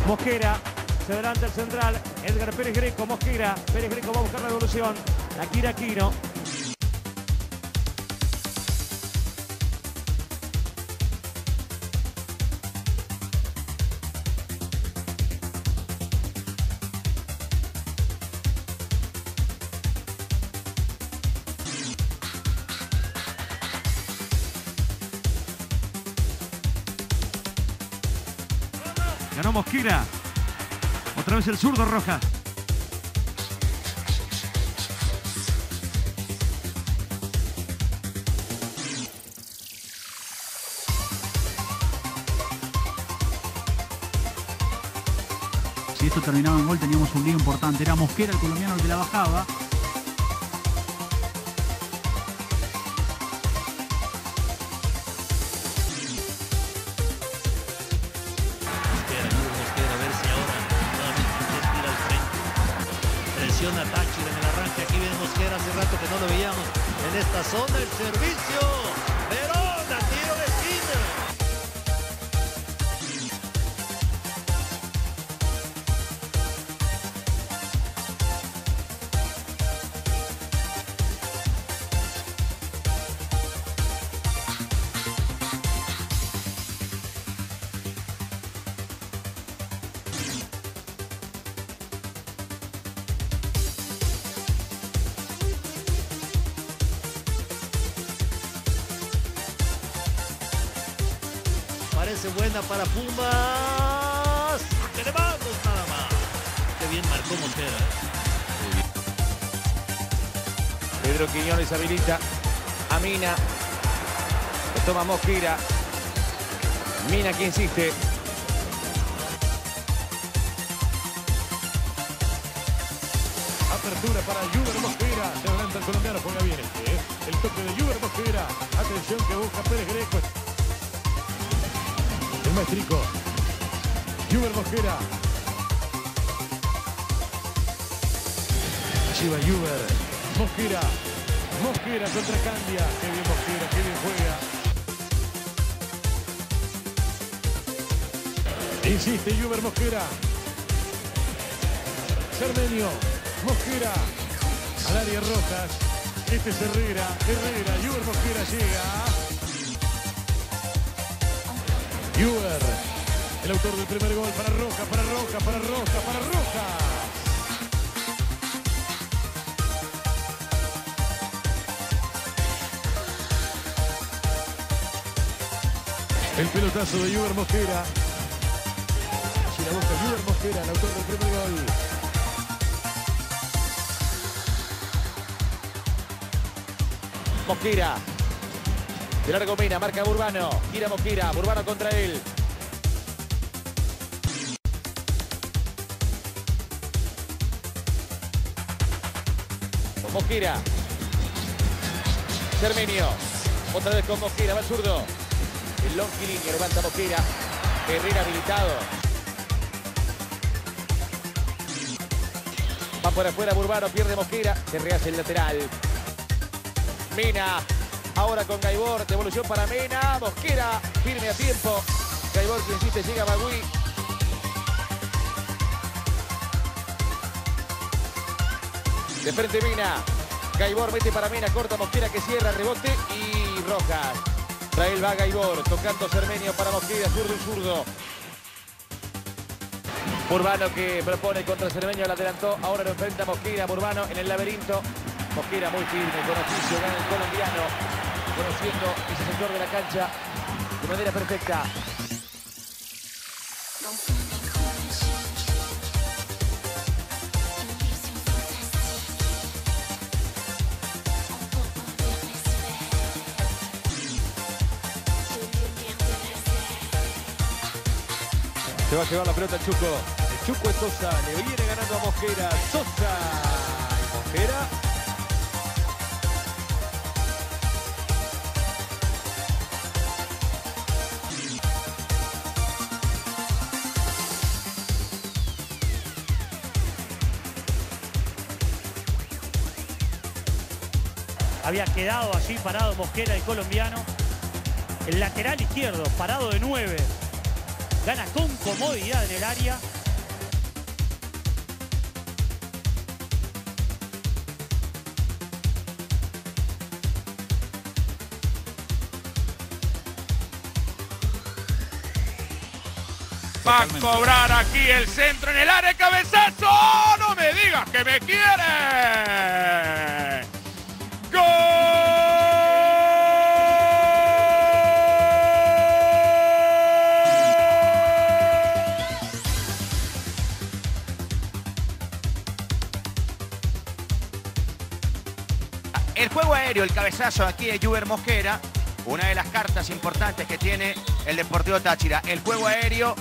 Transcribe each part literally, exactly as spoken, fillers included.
Mosquera, se adelanta el central, Edgar Pérez Greco, Mosquera, Pérez Greco va a buscar la devolución, Akira Aquino. Ganó Mosquera. Otra vez el zurdo Rojas. Si esto terminaba en gol teníamos un lío importante. Era Mosquera el colombiano el que la bajaba. A Táchira en el arranque, aquí viene Mosquera, hace rato que no lo veíamos en esta zona, el servicio, Verón, a tiro de esquina. Parece buena para Pumas. ¡Que le vamos nada más! Qué bien marcó Mosquera. Pedro Quiñones habilita a Mina. Lo toma Mosquera. Mina que insiste. Apertura para Juber Mosquera. Se adelanta el colombiano, juega bien este. ¿eh? El toque de Juber Mosquera. Atención que busca Pérez Greco. El maestrico. Juber Mosquera. Lleva Juber. Mosquera. Mosquera contra Candia. Qué bien Mosquera, qué bien juega. Insiste Juber Mosquera. Cermenio. Mosquera. Al área Rojas. Este es Herrera. Herrera. Juber Mosquera llega. Juber, el autor del primer gol para Rojas, para Rojas, para Rojas, para Rojas. El pelotazo de Juber Mosquera. Si la busca Juber Mosquera, el autor del primer gol. Mosquera. De largo Mina, marca Burbano. Gira Mosquera, Burbano contra él. Mosquera. Cermenio. Otra vez con Mosquera, va el zurdo. El longilíneo levanta Mosquera. Herrera habilitado. Va por afuera Burbano, pierde Mosquera. Se rehace el lateral. Mina. Ahora con Gaibor, devolución para Mena, Mosquera, firme a tiempo. Gaibor que insiste, llega Bagui. De frente Mina. Gaibor mete para Mena, corta Mosquera que cierra, rebote y Rojas. Trael va Gaibor, tocando Cermenio para Mosquera, zurdo y zurdo. Burbano que propone contra Cermenio, la adelantó, ahora lo enfrenta Mosquera, Burbano en el laberinto. Mosquera muy firme, con oficio, gana el colombiano. Conociendo ese sector de la cancha de manera perfecta. Se va a llevar la pelota el Chuco. El Chuco es Sosa, le viene ganando a Mosquera. Sosa y Mosquera. Había quedado allí parado Mosquera, el colombiano. El lateral izquierdo, parado de nueve. Gana con comodidad en el área. Va a Totalmente. cobrar aquí el centro en el área, cabezazo. No me digas que me quiere. ¡Gol! El juego aéreo, el cabezazo aquí de Juber Mosquera, una de las cartas importantes que tiene el Deportivo Táchira. El juego aéreo.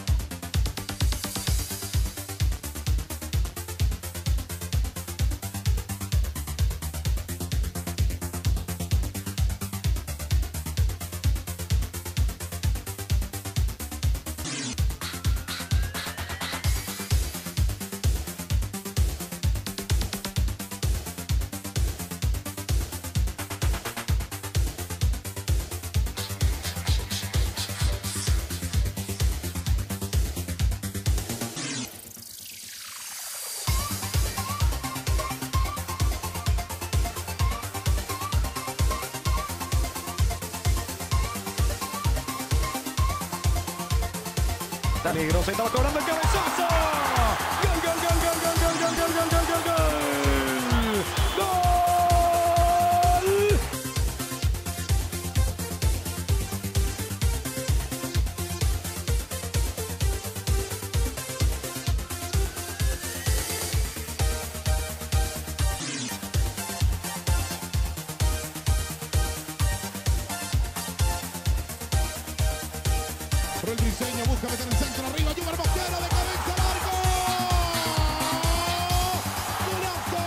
Negro se estaba cobrando el cabezazo. Gol, gol, gol, gol, gol, gol, gol, gol, gol, gol, gol, gol. Por el diseño busca meter el centro arriba, Juber Mosquera de cabeza al arco. ¡Golazo!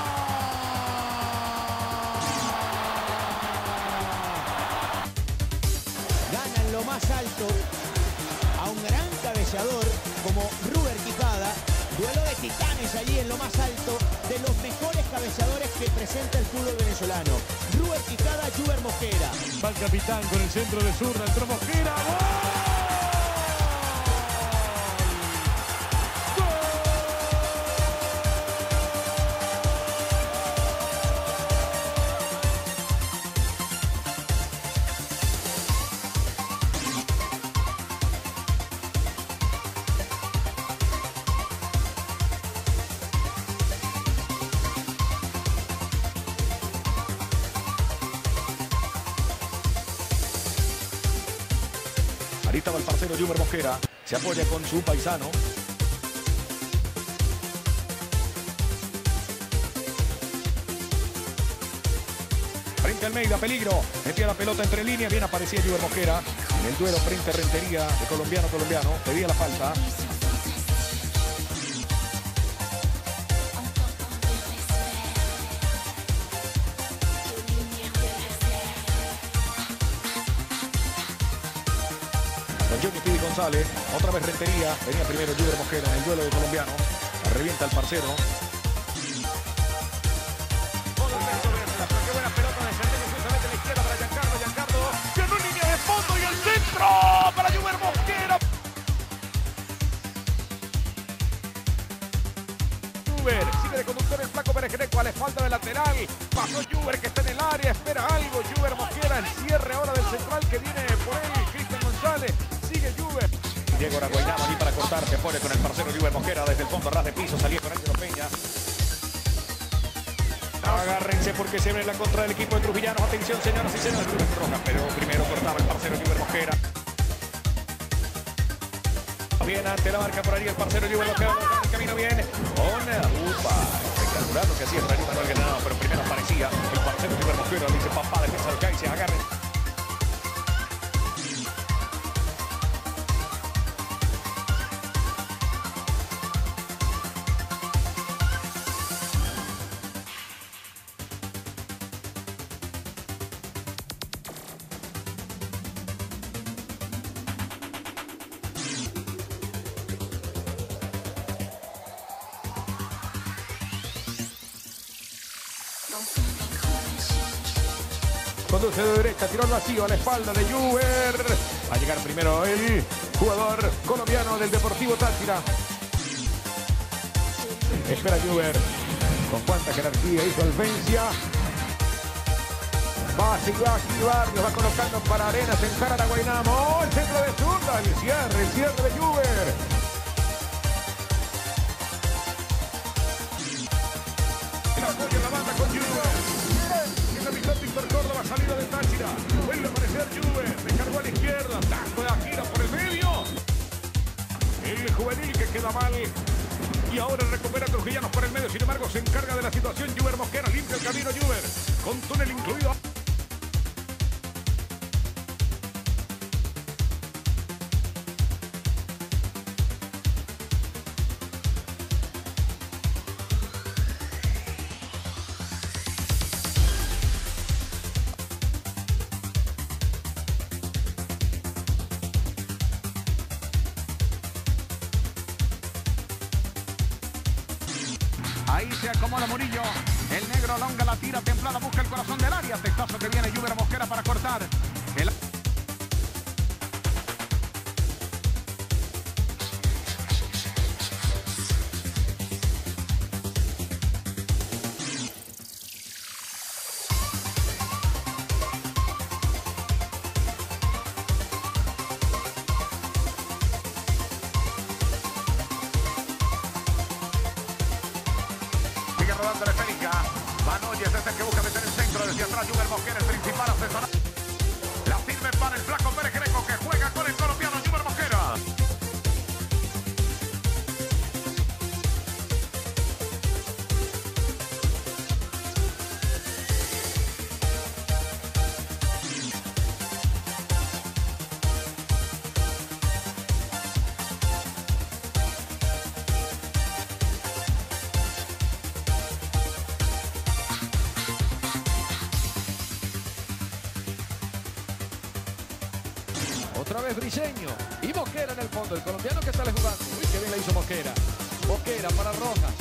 Gana en lo más alto a un gran cabeceador como Ruber Quijada. Duelo de titanes allí en lo más alto de los mejores cabeceadores que presenta el fútbol venezolano. Ruber Quijada, Juber Mosquera. Va el capitán con el centro de zurda, entró Mosquera. ¡Gol! Ahí estaba el parcero Juber Mosquera. Se apoya con su paisano. Frente Almeida, peligro. Metía la pelota entre líneas. Bien aparecía Juber Mosquera. En el duelo frente a Rentería de colombiano a colombiano. Pedía la falta. Johnny Pidi González, otra vez Rentería, venía primero Juber Mosquera en el duelo de colombiano, revienta el parcero. Qué buena pelota de Centeno, justamente a la izquierda para Giancarlo, Giancarlo, ganó en línea de fondo y el centro para Juber Mosquera. Juber, sigue de conductor el flaco Pérez Greco a la espalda del lateral, pasó Juber que está en el área, espera algo, Juber Mosquera, el cierre ahora del central que viene por él, Cristian González. Sigue Juber. Diego Araguainaba allí para cortar, se pone con el parcero Juber Mosquera desde el fondo ras de piso, salía con Ángelo Peña. Agárrense porque se ve la contra del equipo de Trujillanos. Atención, señoras y señores. Roja, pero primero cortaba el parcero Juber Mosquera. Bien ante la marca por ahí el parcero Juber Mosquera. El camino bien. Con upa. Espectacular lo que hacía el Real Manuel Granado, pero primero aparecía el parcero Juber Mosquera. Le dice papá, defensa del Caice, agarren. Conduce de derecha, tiró al vacío a la espalda de Juber. Va a llegar primero el jugador colombiano del Deportivo Táchira. Espera Juber. Con cuánta jerarquía y solvencia. Va a seguir aquí Barrios, va colocando para Arenas, encara a Guaynamo. El centro de zurda, el cierre, el cierre de Juber. El apoyo en la banda con Juber. En la mitad Víctor Córdoba, salida de Táchira. Vuelve a aparecer Juber. Se cargó a la izquierda. Taco de Akira por el medio. El juvenil que queda mal. Y ahora recupera a Trujillanos por el medio. Sin embargo, se encarga de la situación Juber Mosquera. Limpia el camino Juber. Con túnel incluido. Ahí se acomoda Murillo. El negro longa la tira templada, busca el corazón del área. Testazo que viene Juber Mosquera para cortar. El... rodando la esférica. Banoyes es el que busca meter el centro desde atrás. Juber Mosquera, el principal asesorado. La sirve para el flaco Pérez Greco que juega con el colombiano Juber Mosquera. Otra vez Briseño y Mosquera en el fondo. El colombiano que sale jugando. Uy, qué bien la hizo Mosquera. Mosquera para Rojas.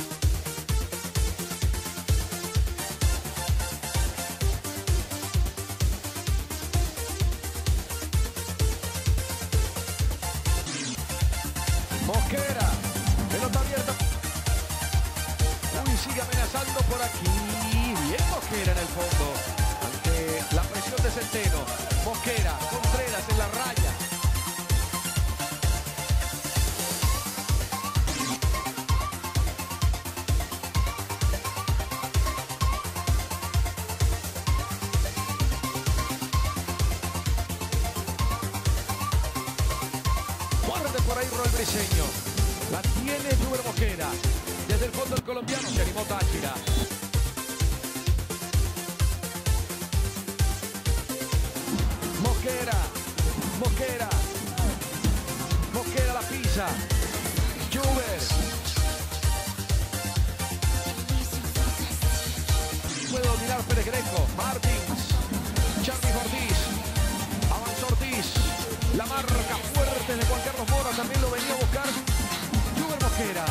Mosquera. Pelota abierta. Uy, sigue amenazando por aquí. Bien Mosquera en el fondo. Ante la presión de Centeno. Mosquera, Contreras en la raya. Guarde por ahí Roel Briseño. La tiene Juber Mosquera. Desde el fondo el colombiano se animó Táchira. Mosquera, Mosquera, Mosquera la pisa, Juber. Puede dominar Pérez Greco, Martins, Charly Ortiz, avanzó Ortiz, la marca fuerte de Juan Carlos Mora, también lo venía a buscar Juber Mosquera.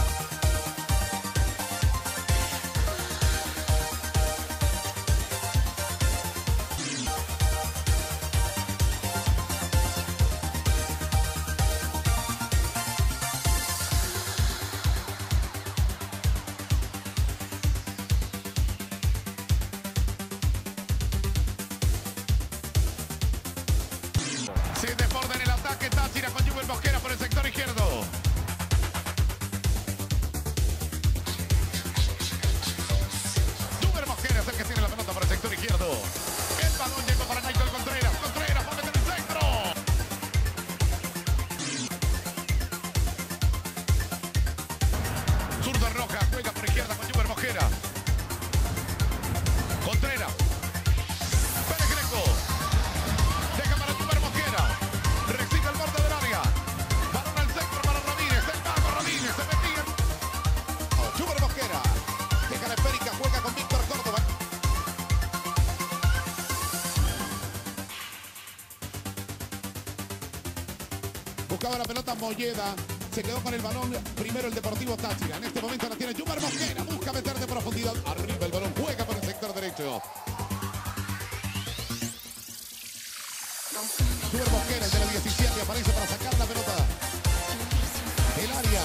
Se desborda en el ataque Táchira con Juber Mosquera por el sector izquierdo. Juber Mosquera es el que tiene la pelota por el sector izquierdo. El balón llegó para Naito Contreras. Contreras va a meter el centro. Zurda Roja juega por izquierda con Juber Mosquera. Contreras. Pérez Greco. Deja para Juber Mosquera. Recibe el borde del área. Balón al centro para Ramírez. El mago Ramírez. Se metía. Juber Mosquera. Deja la esférica. Juega con Víctor Córdoba. Buscaba la pelota Molleda. Se quedó con el balón. Primero el Deportivo Táchira. En este momento la tiene Juber Mosquera. Busca meter de profundidad. Arriba el balón. Juega por el sector derecho. Juber Mosquera, el de la diecisiete, aparece para sacar la pelota. El área.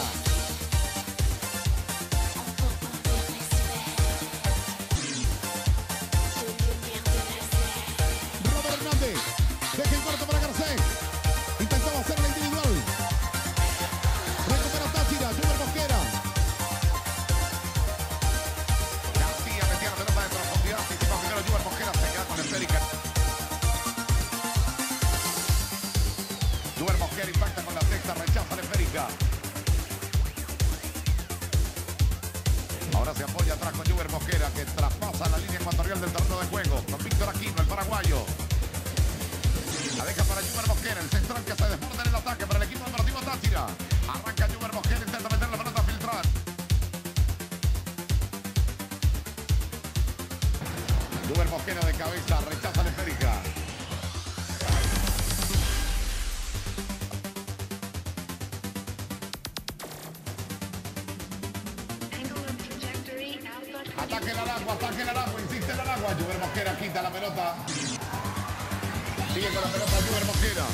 Mosquera impacta con la sexta, rechaza la esférica. Ahora se apoya atrás con Juber Mosquera, que traspasa la línea ecuatorial del terreno de juego. Con Víctor Aquino, el paraguayo. La deja para Juber Mosquera, el central que se desborda en el ataque para el equipo deportivo Táchira. Arranca Juber Mosquera, intenta meter la pelota a filtrar. Juber Mosquera de cabeza, rechaza la esférica. Ataque el Aragua, ataque el Aragua, insiste el Aragua. Juber Mosquera quita la pelota. Sigue con la pelota Juber Mosquera.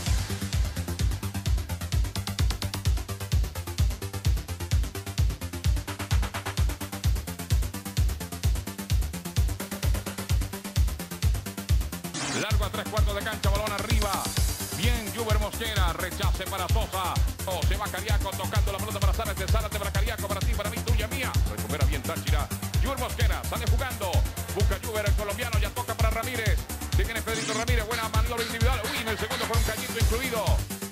Largo a tres cuartos de cancha, balón arriba. Bien, Juber Mosquera, rechace para Sosa. Oh, se va Cariaco tocando la pelota para Zárate. Zárate para Cariaco, para ti, para mí, tuya, mía. Recupera bien Táchira. Juber Mosquera sale jugando. Busca Juber, el colombiano, ya toca para Ramírez. Se viene Pedrito Ramírez, buena maniobra individual. Uy, en el segundo con un cañito incluido.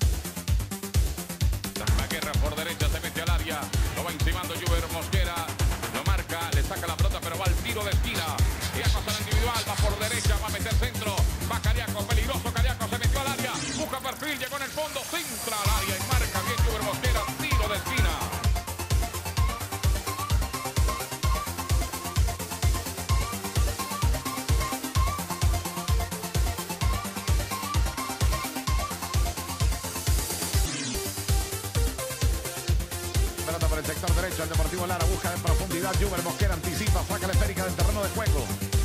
La guerra por derecha se mete al área. Lo va encimando Juber Mosquera. Lo marca, le saca la pelota, pero va al tiro de esquina. Cariaco a la individual, va por derecha, va a meter centro. Va Cariaco, peligroso Cariaco, se metió al área. Busca perfil, llegó en el fondo, centra al área y marca bien Juber Mosquera, tiro de esquina. Pelota por el sector derecho, el Deportivo Lara busca en profundidad. Juber Mosquera anticipa, saca la esférica del terreno de juego.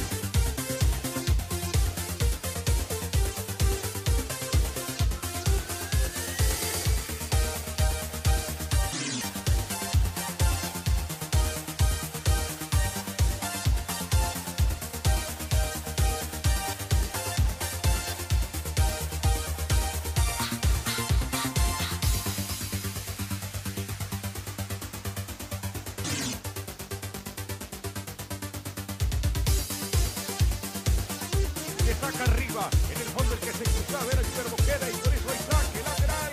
Que saca arriba, en el fondo el que se cruzó a ver a Juber Mosquera y por eso hay saque lateral.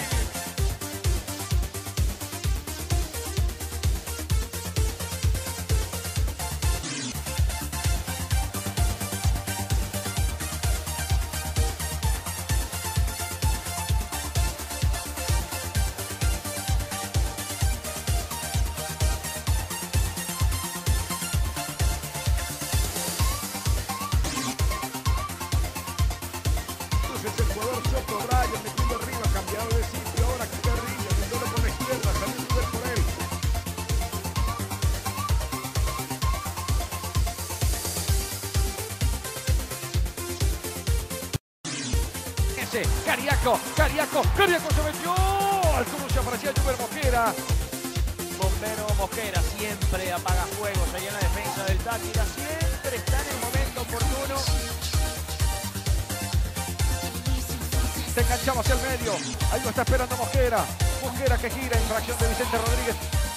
Es el jugador Soto Bryan metiendo arriba, cambiado de sitio, ahora que Carrillo, metiendo por la izquierda, salió Juber por él. Ese, Cariaco, Cariaco, Cariaco se metió, al cruce aparecía Juber Mosquera. Bombero Mosquera siempre apaga fuegos ahí en la defensa del Táchira, siempre está en el momento oportuno. Se enganchaba hacia el medio. Ahí lo está esperando Mosquera. Mosquera que gira en reacción de Vicente Rodríguez.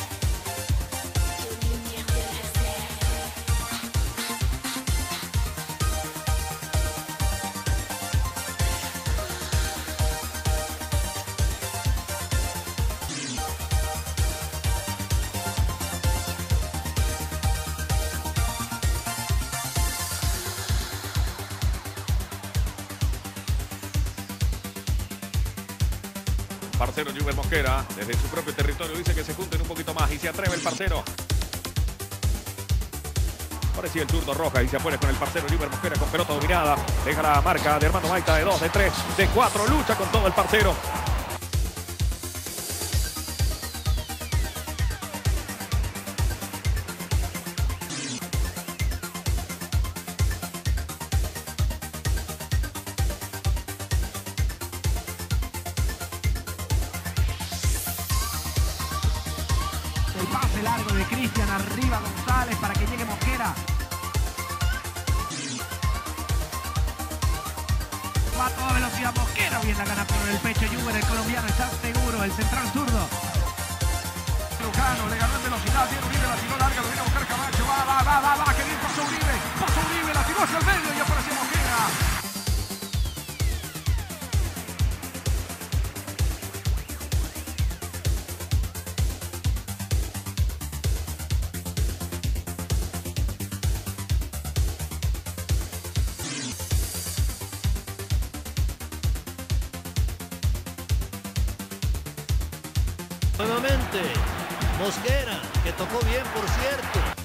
Parcero Juber Mosquera, desde su propio territorio, dice que se junten un poquito más y se atreve el parcero. Parecía el zurdo Roja y se apoya con el parcero Juber Mosquera con pelota dominada. Deja la marca de Hermano Maita de dos, de tres, de cuatro. Lucha con todo el parcero. El pase largo de Cristian, arriba González para que llegue Mosquera. Va a toda velocidad Mosquera, bien la gana por el pecho Juber, el colombiano está seguro, el central zurdo. Lujano le ganó en velocidad, tiene Uribe, la tiró larga, lo viene a buscar Camacho, va, va, va, va, va, que bien pasó Uribe, pasó Uribe, la tiró hacia el medio y apareció Mosquera. Nuevamente, Mosquera, que tocó bien, por cierto.